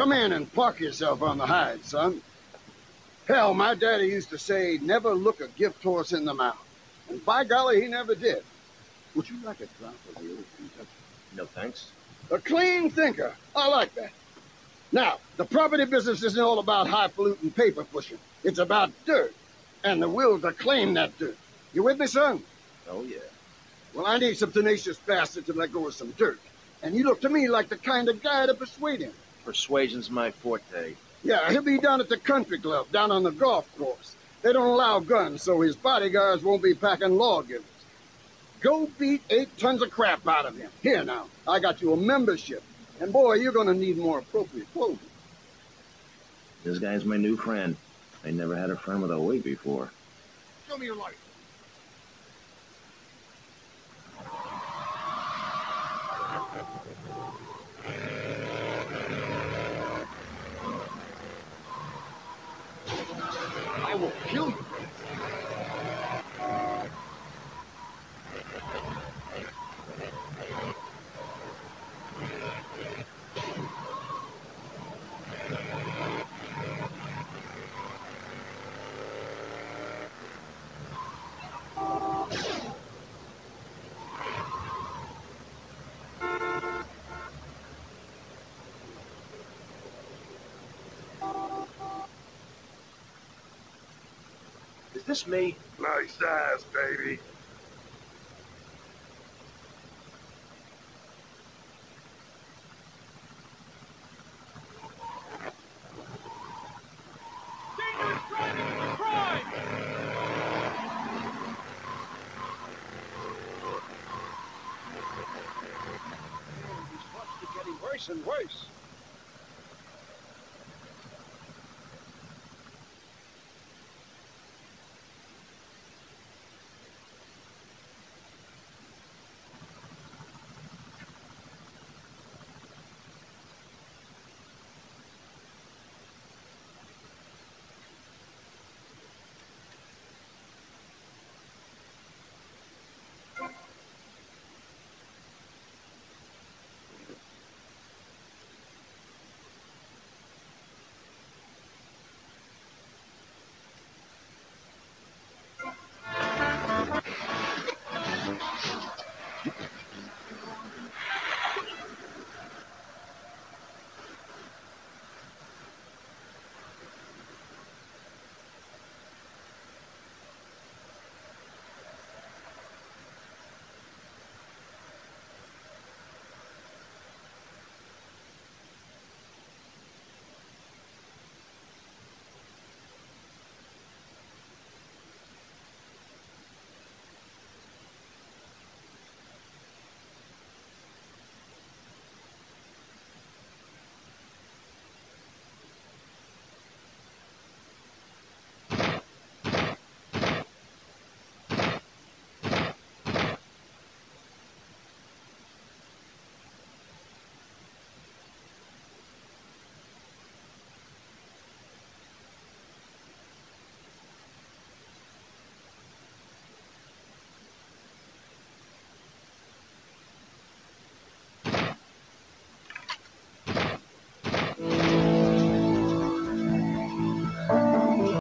Come in and park yourself on the hide, son. Hell, my daddy used to say, never look a gift horse in the mouth. And by golly, he never did. Would you like a drop of the old Kentucky? No, thanks. A clean thinker. I like that. Now, the property business isn't all about highfalutin paper pushing. It's about dirt. And the will to claim that dirt. You with me, son? Oh, yeah. Well, I need some tenacious bastard to let go of some dirt. And you look to me like the kind of guy to persuade him. Persuasion's my forte. Yeah, he'll be down at the country club, down on the golf course. They don't allow guns, so his bodyguards won't be packing lawgivers. Go beat 8 tons of crap out of him. Here now, I got you a membership. And boy, you're gonna need more appropriate clothing. This guy's my new friend. I never had a friend with a weight before. Show me your life. I will kill you. Is this me? Nice ass, baby. Dangerous driving is a crime! These spots are getting worse and worse.